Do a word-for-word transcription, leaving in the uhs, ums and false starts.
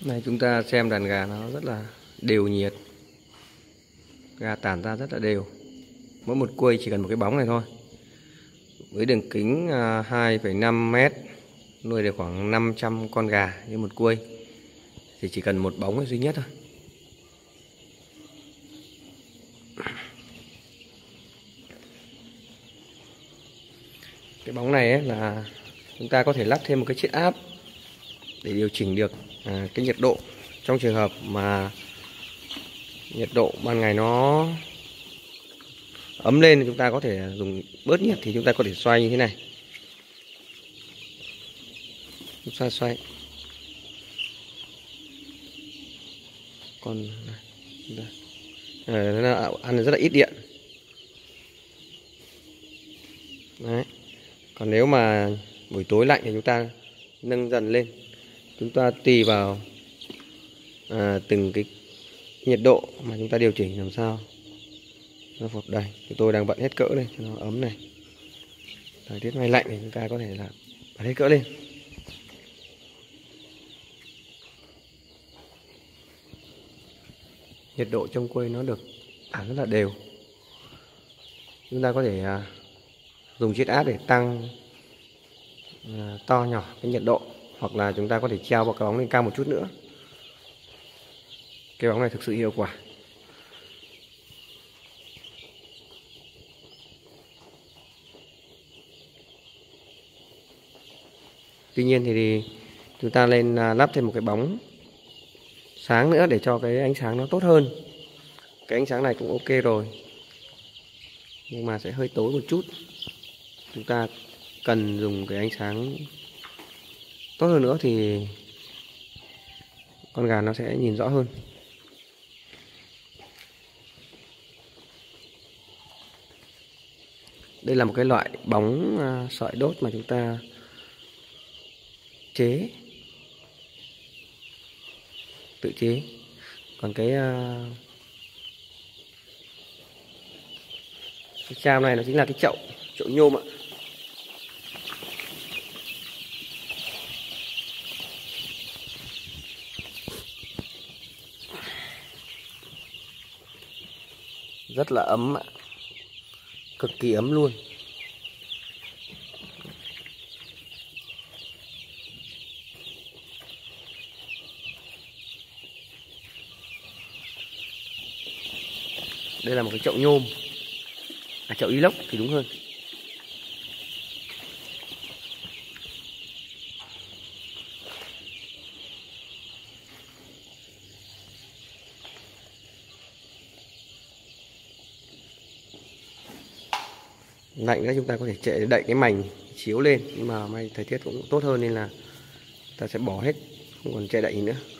Này chúng ta xem đàn gà nó rất là đều nhiệt, gà tản ra rất là đều. Mỗi một quây chỉ cần một cái bóng này thôi. Với đường kính hai phẩy năm mét, nuôi được khoảng năm trăm con gà như một quây, thì chỉ cần một bóng duy nhất thôi. Cái bóng này ấy là chúng ta có thể lắp thêm một cái chiết áp để điều chỉnh được à, cái nhiệt độ. Trong trường hợp mà nhiệt độ ban ngày nó ấm lên thì chúng ta có thể dùng bớt nhiệt, thì chúng ta có thể xoay như thế này. Xoay xoay. Còn này, nó ăn rất là ít điện. Đấy. Còn nếu mà buổi tối lạnh thì chúng ta nâng dần lên. Chúng ta tùy vào à, từng cái nhiệt độ mà chúng ta điều chỉnh làm sao nó phù đây. Thì tôi đang bật hết cỡ lên cho nó ấm này. Thời tiết ngày lạnh thì chúng ta có thể là bật hết cỡ lên. Nhiệt độ trong quây nó được à, rất là đều. Chúng ta có thể à, dùng chiết áp để tăng à, to nhỏ cái nhiệt độ, hoặc là chúng ta có thể treo vào cái bóng lên cao một chút nữa. Cái bóng này thực sự hiệu quả. Tuy nhiên thì, thì chúng ta lên à, lắp thêm một cái bóng sáng nữa để cho cái ánh sáng nó tốt hơn. Cái ánh sáng này cũng ok rồi, nhưng mà sẽ hơi tối một chút. Chúng ta cần dùng cái ánh sáng tốt hơn nữa thì con gà nó sẽ nhìn rõ hơn. Đây là một cái loại bóng sợi đốt mà chúng ta chế, tự chế. Còn cái cái cham này nó chính là cái chậu chậu nhôm ạ. Rất là ấm ạ, cực kỳ ấm luôn. Đây là một cái chậu nhôm, à, chậu inox thì đúng hơn. Lạnh nữa chúng ta có thể chạy đậy cái mành chiếu lên, nhưng mà may thời tiết cũng tốt hơn nên là ta sẽ bỏ hết, không còn che đậy gì nữa.